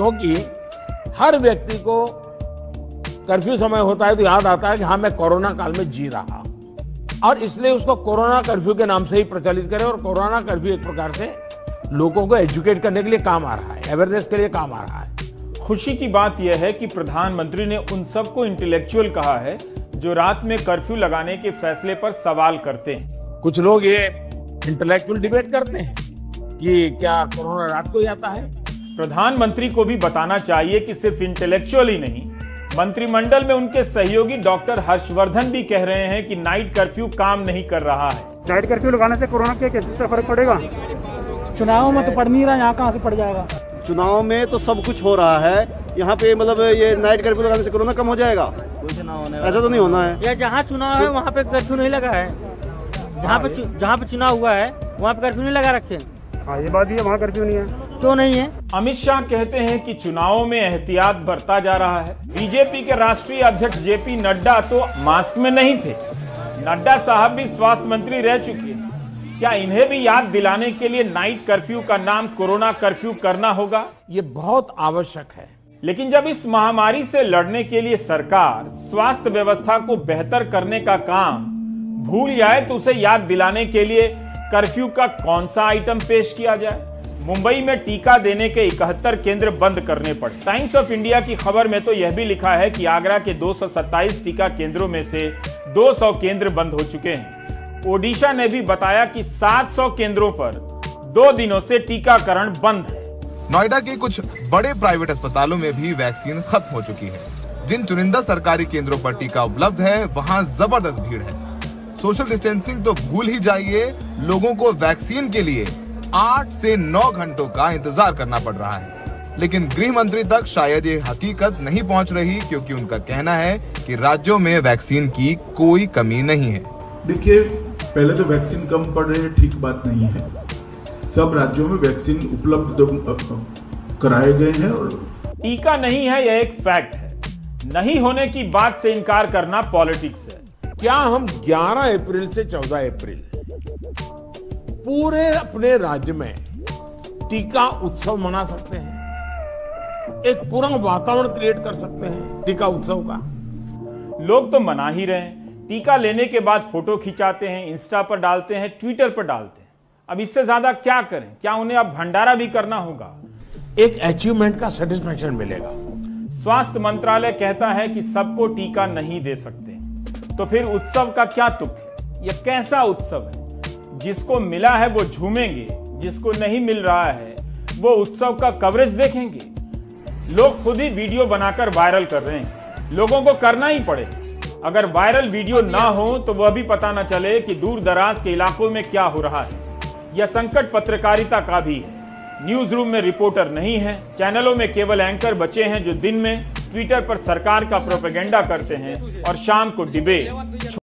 क्योंकि हर व्यक्ति को कर्फ्यू समय होता है तो याद आता है कि हाँ, मैं कोरोना काल में जी रहा, और इसलिए उसको कोरोना कर्फ्यू के नाम से ही प्रचलित करें। और कोरोना कर्फ्यू एक प्रकार से लोगों को एजुकेट करने के लिए काम आ रहा है, अवेयरनेस के लिए काम आ रहा है। खुशी की बात यह है कि प्रधानमंत्री ने उन सबको इंटेलेक्चुअल कहा है जो रात में कर्फ्यू लगाने के फैसले पर सवाल करते हैं। कुछ लोग ये इंटेलेक्चुअल डिबेट करते हैं कि क्या कोरोना रात को ही आता है। प्रधानमंत्री को भी बताना चाहिए कि सिर्फ इंटेलेक्चुअल ही नहीं, मंत्रिमंडल में उनके सहयोगी डॉक्टर हर्षवर्धन भी कह रहे हैं कि नाइट कर्फ्यू काम नहीं कर रहा है। नाइट कर्फ्यू लगाने से कोरोना के केसेस पर फर्क पड़ेगा? चुनाव में तो पड़ नहीं रहा, यहाँ कहाँ से पड़ जाएगा? चुनाव में तो सब कुछ हो रहा है, यहाँ पे मतलब ये नाइट कर्फ्यू लगाने से कोरोना कम हो जाएगा? ऐसा तो नहीं होना है। या जहाँ चुनाव है वहाँ पे कर्फ्यू नहीं लगा है, जहाँ पे चुनाव हुआ है वहाँ पे कर्फ्यू नहीं लगा रखे। हाँ, ये बात ही है, वहाँ कर्फ्यू नहीं है। क्यों नहीं है? अमित शाह कहते हैं कि चुनावों में एहतियात बरता जा रहा है। बीजेपी के राष्ट्रीय अध्यक्ष जेपी नड्डा तो मास्क में नहीं थे। नड्डा साहब भी स्वास्थ्य मंत्री रह चुके हैं। क्या इन्हें भी याद दिलाने के लिए नाइट कर्फ्यू का नाम कोरोना कर्फ्यू करना होगा? ये बहुत आवश्यक है। लेकिन जब इस महामारी से लड़ने के लिए सरकार स्वास्थ्य व्यवस्था को बेहतर करने का काम भूल जाए तो उसे याद दिलाने के लिए कर्फ्यू का कौन सा आइटम पेश किया जाए? मुंबई में टीका देने के 71 केंद्र बंद करने पड़े। टाइम्स ऑफ इंडिया की खबर में तो यह भी लिखा है कि आगरा के 227 टीका केंद्रों में से 200 केंद्र बंद हो चुके हैं। ओडिशा ने भी बताया कि 700 केंद्रों पर 2 दिनों से टीकाकरण बंद है। नोएडा के कुछ बड़े प्राइवेट अस्पतालों में भी वैक्सीन खत्म हो चुकी है। जिन चुनिंदा सरकारी केंद्रों पर टीका उपलब्ध है वहां जबरदस्त भीड़ है। सोशल डिस्टेंसिंग तो भूल ही जाइए, लोगों को वैक्सीन के लिए 8 से 9 घंटों का इंतजार करना पड़ रहा है। लेकिन गृह मंत्री तक शायद ये हकीकत नहीं पहुंच रही, क्योंकि उनका कहना है कि राज्यों में वैक्सीन की कोई कमी नहीं है। देखिए, पहले तो वैक्सीन कम पड़ रही है, ठीक बात नहीं है। सब राज्यों में वैक्सीन उपलब्ध कराए गए हैं। और टीका नहीं है यह एक फैक्ट है, नहीं होने की बात से इनकार करना पॉलिटिक्स है। क्या हम 11 अप्रैल से 14 अप्रैल पूरे अपने राज्य में टीका उत्सव मना सकते हैं? एक पूरा वातावरण क्रिएट कर सकते हैं टीका उत्सव का? लोग तो मना ही रहे हैं। टीका लेने के बाद फोटो खिंचाते हैं, इंस्टा पर डालते हैं, ट्विटर पर डालते हैं। अब इससे ज्यादा क्या करें? क्या उन्हें अब भंडारा भी करना होगा? एक अचीवमेंट का सेटिस्फेक्शन मिलेगा। स्वास्थ्य मंत्रालय कहता है कि सबको टीका नहीं दे सकते, तो फिर उत्सव का क्या तुक है? यह कैसा उत्सव है? जिसको मिला है वो झूमेंगे, जिसको नहीं मिल रहा है वो उत्सव का कवरेज देखेंगे। लोग खुद ही वीडियो बनाकर वायरल कर रहे हैं, लोगों को करना ही पड़े। अगर वायरल वीडियो ना हो तो वह भी पता न चले कि दूर दराज के इलाकों में क्या हो रहा है। यह संकट पत्रकारिता का भी है। न्यूज रूम में रिपोर्टर नहीं है, चैनलों में केवल एंकर बचे हैं जो दिन में ट्विटर पर सरकार का प्रोपेगेंडा करते हैं और शाम को डिबेट